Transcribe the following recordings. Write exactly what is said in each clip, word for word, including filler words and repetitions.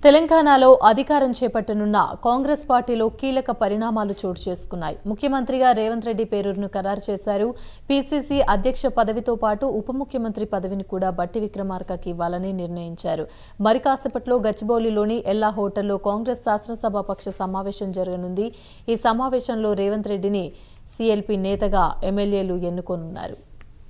తెలంగాణలో అధికారం చేపట్టనున్న కాంగ్రెస్ పార్టీలో కీలక పరిణామాలు చోటు చేసుకున్నాయి. ముఖ్యమంత్రిగా రేవంత్ రెడ్డి పేరును ఖరారు చేశారు. పీసీసీ అధ్యక్ష పదవితో పాటు ఉప ముఖ్యమంత్రి పదవిని కూడా బట్టి విక్రమార్కకి ఇవ్వాలని నిర్ణయించారు. మరి కాసేపట్లో గచ్చిబౌలిలోని ఎల్లా హోటల్లో కాంగ్రెస్ శాసనసభాపక్ష సమావేశం జరగనుంది. ఈ సమావేశంలో రేవంత్ రెడ్డిని సీఎల్పీ నేతగా ఎమ్మెల్యేలు ఎన్నుకోనున్నారు.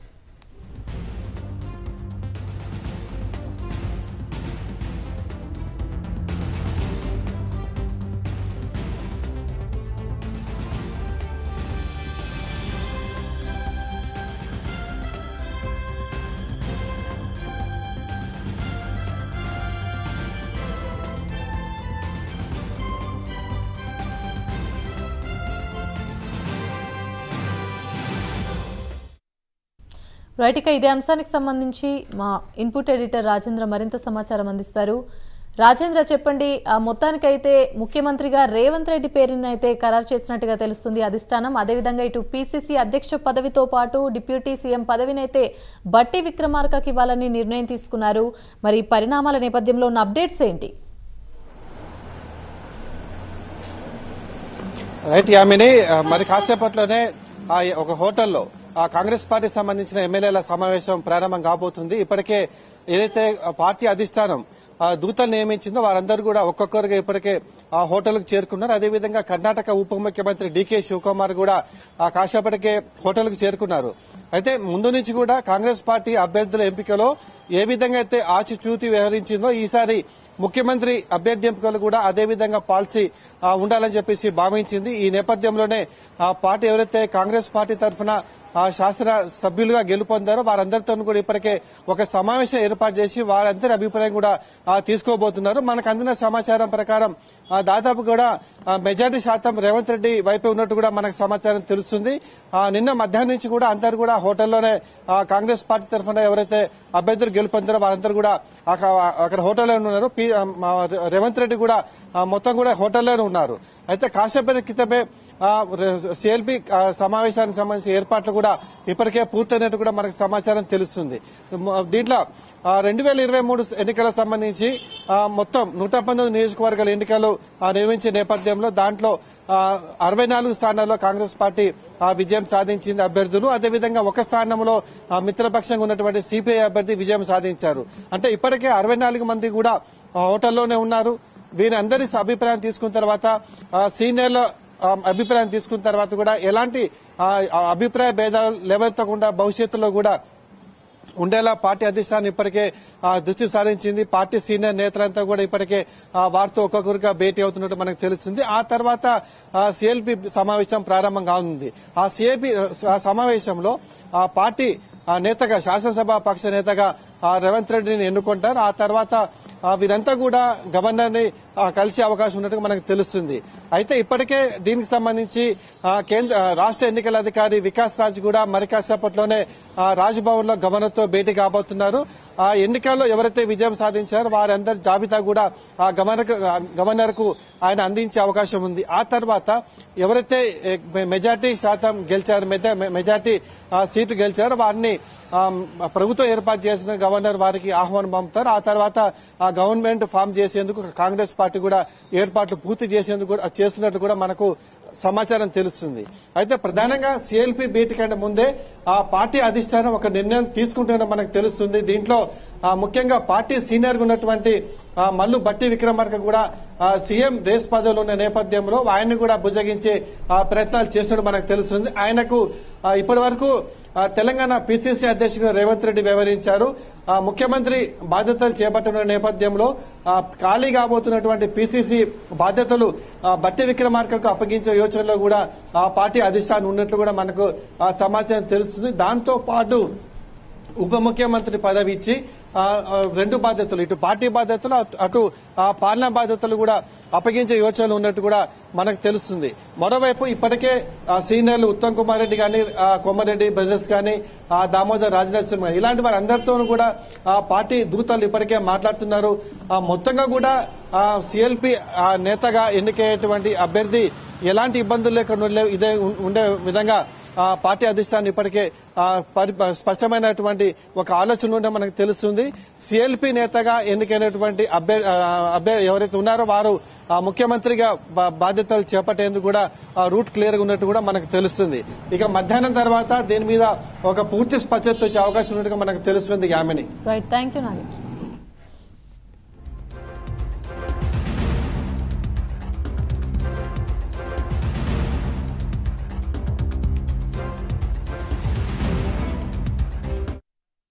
రైట్, ఇక ఇదే అంశానికి సంబంధించి మా ఇన్పుట్ ఎడిటర్ రాజేంద్ర మరింత సమాచారం అందిస్తారు. రాజేంద్ర, చెప్పండి. మొత్తానికైతే ముఖ్యమంత్రిగా రేవంత్ రెడ్డి పేరుని అయితే ఖరారు చేసినట్టుగా తెలుస్తుంది అధిష్టానం. అదేవిధంగా ఇటు పీసీసీ అధ్యక్ష పదవితో పాటు డిప్యూటీ సీఎం పదవిని అయితే బట్టి విక్రమార్కకి ఇవ్వాలని నిర్ణయం తీసుకున్నారు. మరి పరిణామాల నేపథ్యంలో ఉన్న అప్డేట్స్ ఏంటి? రైట్ యామిని, మరి కాసేపట్లోనే ఒక హోటల్లో కాంగ్రెస్ పార్టీకి సంబంధించిన ఎమ్మెల్యేల సమావేశం ప్రారంభం కాబోతుంది. ఇప్పటికే ఏదైతే పార్టీ అధిష్టానం దూతలు నియమించిందో వారందరూ కూడా ఒక్కొక్కరుగా ఇప్పటికే ఆ హోటల్కు చేరుకున్నారు. అదేవిధంగా కర్ణాటక ఉప ముఖ్యమంత్రి డీకే శివకుమార్ కూడా కాసేపటికే హోటల్కు చేరుకున్నారు. అయితే ముందు నుంచి కూడా కాంగ్రెస్ పార్టీ అభ్యర్థుల ఎంపికలో ఏ విధంగా అయితే ఆచితూచి వ్యవహరించిందో ఈసారి ముఖ్యమంత్రి అభ్యర్థి ఎంపికలు కూడా అదేవిధంగా పాలసీ ఉండాలని చెప్పేసి భావించింది. ఈ నేపథ్యంలోనే ఆ పార్టీ ఎవరైతే కాంగ్రెస్ పార్టీ తరఫున శాసన సభ్యులుగా గెలుపొందారో వారందరితో కూడా ఇప్పటికే ఒక సమావేశం ఏర్పాటు చేసి వారందరి అభిప్రాయం కూడా తీసుకోబోతున్నారు. మనకు అందిన సమాచారం ప్రకారం దాదాపు కూడా మెజార్టీ శాతం రేవంత్ రెడ్డి వైపే ఉన్నట్టు కూడా మనకు సమాచారం తెలుస్తుంది. నిన్న మధ్యాహ్నం నుంచి కూడా అందరు కూడా హోటల్లోనే కాంగ్రెస్ పార్టీ తరఫున ఎవరైతే అభ్యర్థులు గెలుపొందారో వారందరూ కూడా అక్కడ హోటల్లోనే ఉన్నారు. రేవంత్ రెడ్డి కూడా మొత్తం కూడా హోటల్లోనే ఉన్నారు. అయితే కాసేపటి క్రితమే సీఎల్పీ సమావేశానికి సంబంధించిన ఏర్పాట్లు కూడా ఇప్పటికే పూర్తయినట్టు కూడా మనకు సమాచారం తెలుస్తుంది. దీంట్లో రెండు వేల ఇరవై మూడు ఎన్నికలకు సంబంధించి మొత్తం నూట పంతొమ్మిది నియోజకవర్గాల ఎన్నికలు నిర్వహించే నేపథ్యంలో దాంట్లో అరవై నాలుగు స్థానాల్లో కాంగ్రెస్ పార్టీ విజయం సాధించింది అభ్యర్థులు. అదేవిధంగా ఒక స్థానంలో మిత్రపక్షంగా ఉన్నటువంటి సిపిఐ అభ్యర్థి విజయం సాధించారు. అంటే ఇప్పటికే అరవై నాలుగు మంది కూడా హోటల్లోనే ఉన్నారు. వీరందరి అభిప్రాయం తీసుకున్న తర్వాత సీనియర్ల అభిప్రాయం తీసుకున్న తర్వాత కూడా ఎలాంటి అభిప్రాయ భేదాలు లేవెత్తకుండా భవిష్యత్తులో కూడా ఉండేలా పార్టీ అధిష్టానం ఇప్పటికే దృష్టి సారించింది. పార్టీ సీనియర్ నేతలంతా కూడా ఇప్పటికే వారితో ఒక్కొక్కరిగా భేటీ అవుతున్నట్టు మనకు తెలుస్తుంది. ఆ తర్వాత సీఎల్పీ సమావేశం ప్రారంభం కానుంది. ఆ సీఎల్పీ సమావేశంలో ఆ పార్టీ నేతగా శాసనసభ పక్ష నేతగా రేవంత్ రెడ్డిని ఎన్నుకుంటారు. ఆ తర్వాత వీరంతా కూడా గవర్నర్ ని కలిసే అవకాశం ఉన్నట్టు మనకు తెలుస్తుంది. అయితే ఇప్పటికే దీనికి సంబంధించి కేంద్ర రాష్ట్ర ఎన్నికల అధికారి వికాస్ రాజ్ కూడా మరి కాసేపట్లోనే రాజ్భవన్ లో గవర్నర్ తో భేటీ కాబోతున్నారు. ఆ ఎన్నికల్లో ఎవరైతే విజయం సాధించారో వారందరి జాబితా కూడా గవర్నర్ గవర్నర్ కు ఆయన అందించే అవకాశం ఉంది. ఆ తర్వాత ఎవరైతే మెజార్టీ శాతం గెలిచారు, మెజార్టీ సీటు గెలిచారో వారిని ప్రభుత్వం ఏర్పాటు చేసిన గవర్నర్ వారికి ఆహ్వానం పంపుతారు. ఆ తర్వాత ఆ గవర్నమెంట్ ఫామ్ చేసేందుకు కాంగ్రెస్ పార్టీ కూడా ఏర్పాట్లు పూర్తి చేసేందుకు చేస్తున్నట్టు కూడా మనకు సమాచారం తెలుస్తుంది. అయితే ప్రధానంగా సీఎల్పీ భేటీ కంటే ముందే ఆ పార్టీ అధిష్టానం ఒక నిర్ణయం తీసుకుంటుందని మనకు తెలుస్తుంది. దీంట్లో ముఖ్యంగా పార్టీ సీనియర్ గా ఉన్నటువంటి మల్లు బట్టి విక్రమార్క కూడా సీఎం రేస్ పదవిలో ఉన్న నేపథ్యంలో ఆయన్ని కూడా బుజ్జగించే ప్రయత్నాలు చేస్తున్నట్టు మనకు తెలుస్తుంది. ఆయనకు ఇప్పటి వరకు తెలంగాణ పీసీసీ అధ్యక్షుడు రేవంత్ రెడ్డి వ్యవహరించారు. ముఖ్యమంత్రి బాధ్యతలు చేపట్టిన నేపథ్యంలో ఖాళీ కాబోతున్నటువంటి పీసీసీ బాధ్యతలు బట్టి విక్రమార్కకు అప్పగించే యోచనలో కూడా ఆ పార్టీ అధిష్టానం ఉన్నట్లు కూడా మనకు సమాచారం తెలుస్తుంది. దాంతో పాటు ఉప ముఖ్యమంత్రి పదవి ఇచ్చి రెండు బాధ్యతలు, ఇటు పార్టీ బాధ్యతలు అటు పాలనా బాధ్యతలు కూడా అప్పగించే యోచనలు ఉన్నట్టు కూడా మనకు తెలుస్తుంది. మరోవైపు ఇప్పటికే సీనియర్లు ఉత్తమ్ కుమార్ రెడ్డి గాని, కోమారెడ్డి బ్రదర్స్ గాని, దామోదర్ రాజనరసింహ గాని ఇలాంటి వారందరితోనూ కూడా పార్టీ దూతలు ఇప్పటికే మాట్లాడుతున్నారు. మొత్తంగా కూడా సీఎల్పీ నేతగా ఎన్నికయ్యేటువంటి అభ్యర్థి ఎలాంటి ఇబ్బందులు లేకుండా ఇదే ఉండే విధంగా పార్టీ అధిష్టానం ఇప్పటికే స్పష్టమైనటువంటి ఒక ఆలోచన ఉంటే మనకు తెలుస్తుంది. సిఎల్పి నేతగా ఎన్నికైనటువంటి అభ్యర్థి అభ్యర్థి ఎవరైతే ఉన్నారో వారు ముఖ్యమంత్రిగా బాధ్యతలు చేపట్టేందుకు కూడా రూట్ క్లియర్ గా ఉన్నట్టు కూడా మనకు తెలుస్తుంది. ఇక మధ్యాహ్నం తర్వాత దీని మీద ఒక పూర్తి స్పష్టత వచ్చే అవకాశం ఉన్నట్టుగా మనకు తెలుస్తుంది. Yamini right, thank you Nagendra.